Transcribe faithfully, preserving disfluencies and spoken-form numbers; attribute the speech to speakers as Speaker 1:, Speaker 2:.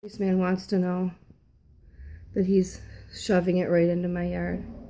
Speaker 1: This man wants to know that he's shoving it right into my yard.